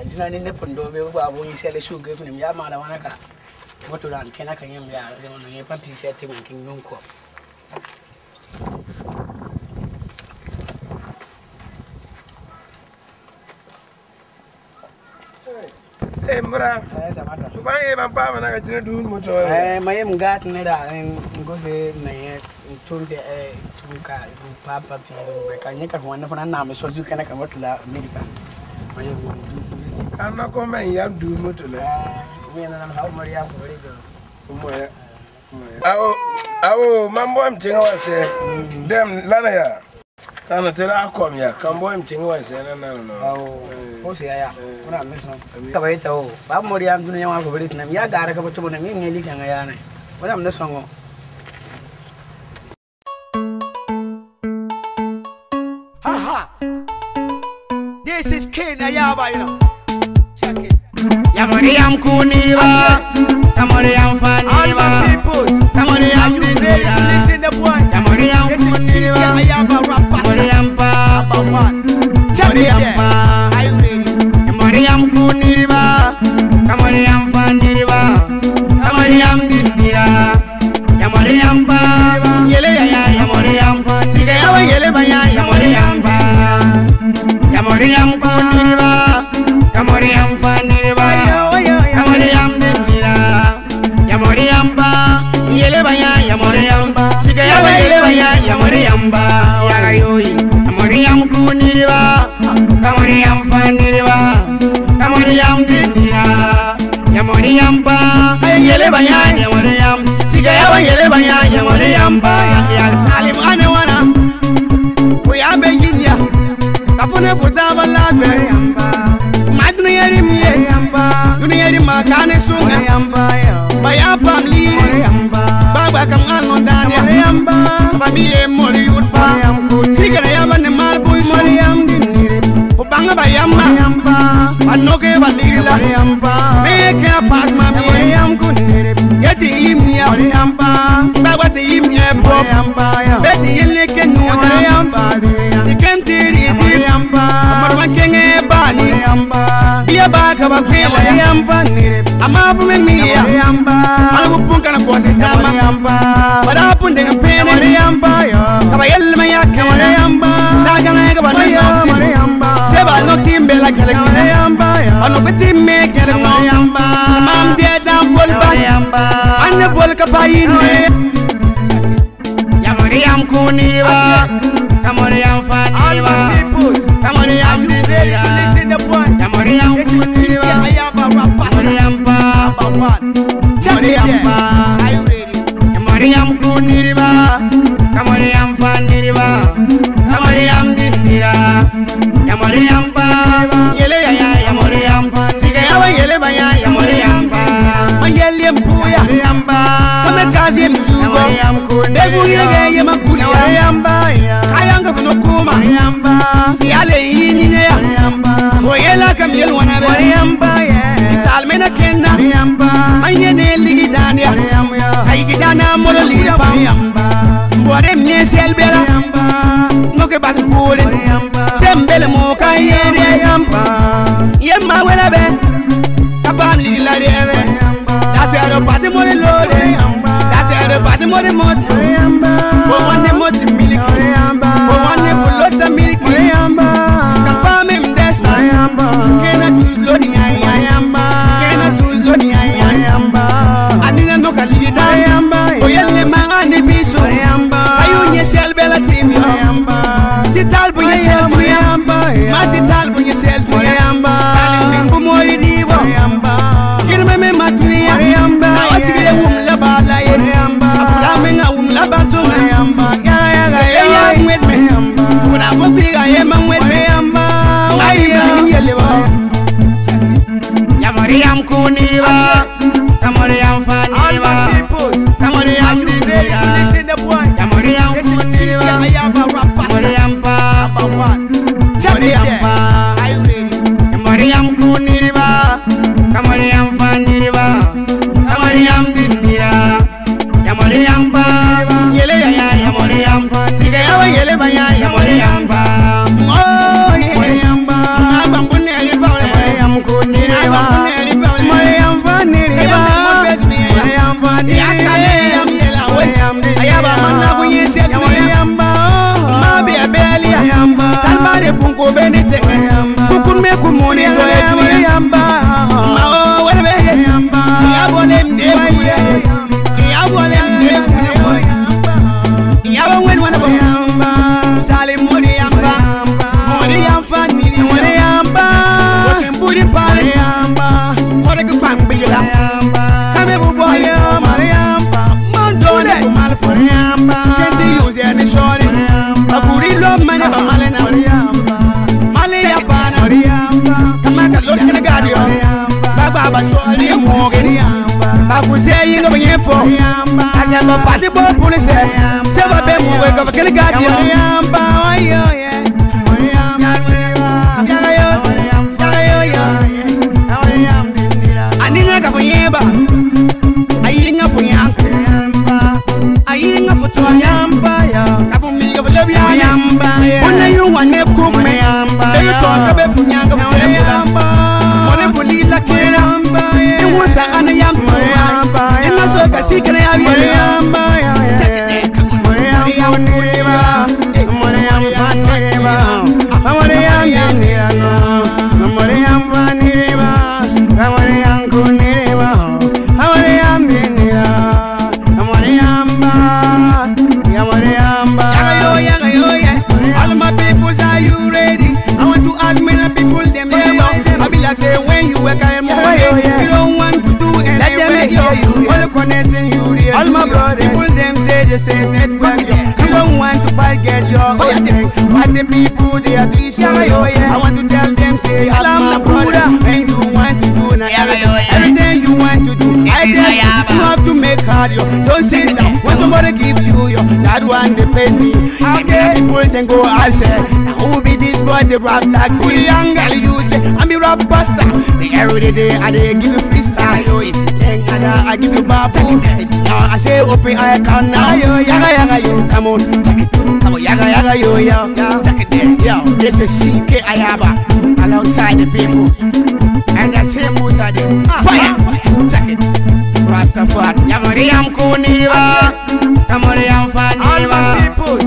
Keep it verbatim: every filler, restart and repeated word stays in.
jina ni ne pondo be ba bo yin sele shu ge fun ya ma da wana ka moto ran kena kan yam ya de wono ye pan pi se te kin yon ko eh mbra eh sama sa tu ba ye ban pa na ka jina dun moto eh mayem gat ne da ngo be na ye tun se eh tun ka pa pa pi be ka nye ka wana fana na me so ju kana ka moto la america mayem kan na ko men yam dun moto la mi na na ha mariya ko re do mo ya awo awo mambo am tinga wase dem lana ya kana tera akom ya kambo am tinga wase na na no awo ko se ya kuna meso ka bai tawo ba mariya dun ya wa ko re tinam ya gara ka bato na mi ngeli kan ya na wala am na songo haha this is King Ayaba, you know. Check it. Yamariam Kuniva, Yamariam Faniva, Yamariam Kuniva, listen the boy. Yamariam Kuniva, Ayaba Rappa, Yamariam Pa, Yamariam Pa, Yamariam Kuniva, Yamariam Faniva, Yamariam Dindira, Yamariam Pa, Yelea, Yamariam Pa, Tigaya, Yelea, Yamariam Pa. Yamariam Kuniva, Yamariam Faniva, Yamariam Dindira, Yamariam Ba, Yelebaya, Yamariam Ba, Sigaya, Yelebaya, Yamariam Ba, Yagayoi, Yamariam Kuniva, Yamariam Faniva, Yamariam Dindira, Yamariam Ba, Yelebaya, Yamariam, Sigaya, Yelebaya, Yamariam Ba, Salim Anawana, we are begging ya. Afune futaba lasbe yamba madnu yari miye yamba dunu yari makane sunga yamba baya family yamba baba kam anu dania yamba bamiye mori urba yamko tigara yamba ne malboy mori yam dinire ubanga bayamba yamba anoke balila yamba make a pass mami yam kunire yati imya yamba baba te imya bob yamba beti yeleke nuda yamba dikentiri yamba amarwan kenge bani yamba dia baka bakwela yamba amafu meniya yamba alabu punka na kwase dama yamba wada punde ngapene yamba kaba yelma yake yamba daga na ga bani yamba seba no timbe la kale yamba ano betimme kale yamba mam dia dam bol ba yamba anne bol ka bayine Yamariam Kuniva, Yamariam Faniva, Yamariam Dindira, Yamariam Kuniva, Yamariam Pa, Yamariam Pa, Yamariam Kuniva, Yamariam Faniva, Yamariam Dindira, Yamariam Pa, Yelea, Yamariam Pa, Sigaya, Yelebaya, Yamariam Pa, Yeliam Puya, Yamba, Kamekazi Mzuba, Nebu Yege Yamakuli, Yamba, Kayanga Funokuma, Yamba, Yale Yini, Yamba, Moyela Camille, one of Yamba, it's Almena Kenda, Yamba, Mayene Ligidania, Aigidana Mololida, Yamba, what a mess, Elbella, Yamba, Noke Basu, Sembele Moka, Yamba, Yamba, whatever, Kapan Lila, that's a party more loaded. That's a party more moto. For one emoji milk. For one full of milk. Kapam him that's I am. Cannot use loading. I am. Cannot use loading. I am. I didn't know a leader. I am. Oh, yeah, man, and the beast. I am. I own yourself, Bella Team. I am. The talb on yourself. I am. Matty talb on yourself. I am. Calling for more. I am. Kirmeme matuni yamba na wasibile umla bala yamba abula menga umla bazo yamba ya ya ya mwetme yamba una bobiga yema mwetme yamba ayi yelewa Yamariam Kuniva Yamariam Faniva Yamariam Dindira Yamariam Kuniva Yamariam Pa Yamariam Pa Yamariam Kuniva Yamariam Faniva, Yamariam Dindira, Yamariam Pa, Yelea, Yamariam Pa, Sigaya, Yelebaya, Yamariam Pa, Oh, Yamariam Pa, Abambune, Yamariam Ko, say you go here for. I said my party boy police say, say my baby we go kill guardian. Yamba yo yeah. Aninga ka yeba. Ayinga for yamba. Ayinga for to yamba ya. Kapu mi go love yamba. When you want to cook me yamba. They talk about for yamba for yamba. Money for lila yamba. You want sa ana yamba yamba. Ina so ka si kana yamba yamba. Check it. Money yamba neba. Money yamba neba. Money yamba neba. Money yamba neba. Money yamba neba. Money yamba neba. Money yamba. Money yamba. Yaga yo yaga yo yeah. All my people, are you ready? I want to ask many people them never. I be like say when you work I am away. You don't want to do anything. Let them hear you. All the connection you real. All my brothers. People them say the same network. You don't want to fight get your own thing. But the people they are doing so. I want to tell them say I'm my brother. When you want to do everything you want to do. I tell you you have to make hard yo. Don't sit down. When somebody give you yo, that one they pay me. Okay, people then go I say, who be this boy the rap like this? Young girl you say, I'm a rap buster. Every day I they give you freestyle yo. If you think I give you babu. Now I say open I can now yo. Yaga yaga yo, come on, check it. Come on, yaga yaga yo yo. Check it there, yo. This is C K Ayaba alongside the people. And I say most of them fire, check it. Rastafari, Yamari Yam Kuniva, Yamari Yam Faniva. All my people,